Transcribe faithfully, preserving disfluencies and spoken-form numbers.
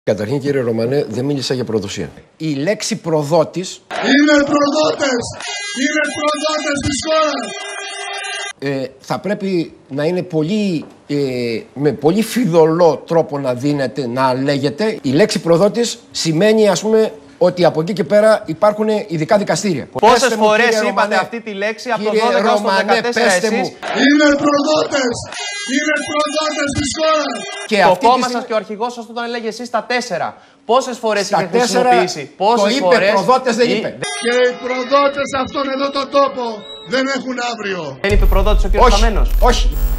Καταρχήν, κύριε Ρωμανέ, δεν μίλησα για προδοσία. Η λέξη προδότης... Είναι προδότες! Είναι προδότες της χώρας! Ε, θα πρέπει να είναι πολύ, ε, με πολύ φιδωλό τρόπο να δίνεται, να λέγεται. Η λέξη προδότης σημαίνει, ας πούμε, ότι από εκεί και πέρα υπάρχουν ειδικά δικαστήρια. Πόσες φορές είπατε Ρωμανέ, αυτή τη λέξη από το δώδεκα στο δεκατέσσερα εσείς? Είναι προδότες! Είναι προδότες της χώρας! Και το κόμμα σας και ο αρχηγός σας όταν έλεγε εσείς τα τέσσερα. Πόσες φορές είχε χρησιμοποιήσει? Πόσες το είπε, φορές... προδότες δεν είπε. Και οι προδότες αυτόν εδώ τον τόπο δεν έχουν αύριο. Δεν είπε προδότης ο κ. Καμένος? Όχι.